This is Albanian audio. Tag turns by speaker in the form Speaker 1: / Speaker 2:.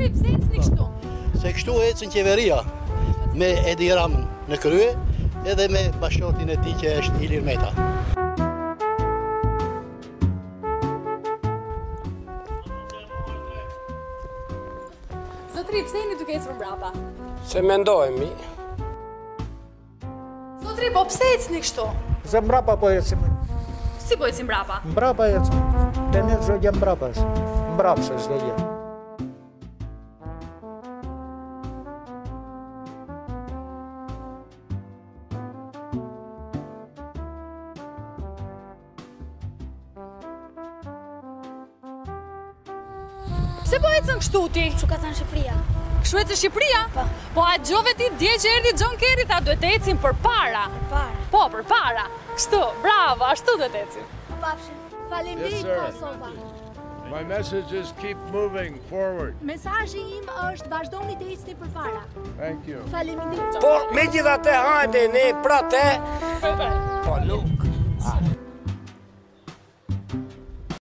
Speaker 1: Zotri, pse ecni kështu?
Speaker 2: Se kështu ecën qeveria me Edi Ramën në krye edhe me bashkëshortin e tij që është Ilir Meta.
Speaker 1: Zotri, pse jeni duke ecur mbrapa?
Speaker 3: Se mendojmë.
Speaker 1: Zotri, po pse ecni kështu?
Speaker 4: Se mbrapa po ecim.
Speaker 1: Si po ecim mbrapa?
Speaker 4: Mbrapa ecim. Te ne çdo gjë mbrapa. Mbrapshe çdo gjë.
Speaker 1: Pse po ecën kështu ti?
Speaker 5: Kështu ka thënë Shqipëria.
Speaker 1: Kështu ecën Shqipëria? Po a dëgjove ti dje që erdhi John Kerry tha duhet të ecim përpara.
Speaker 5: Përpara.
Speaker 1: Po, përpara. Kështu, bravo, ashtu duhet të ecim.
Speaker 5: Papshim. Faleminderit Kosova.
Speaker 6: My message is keep moving forward.
Speaker 5: Mesazhi im është vazhdoni të ecni përpara.
Speaker 6: Thank you.
Speaker 5: Faleminderit.
Speaker 3: Po, megjithatë, hajde ne pra te. Po, nuk.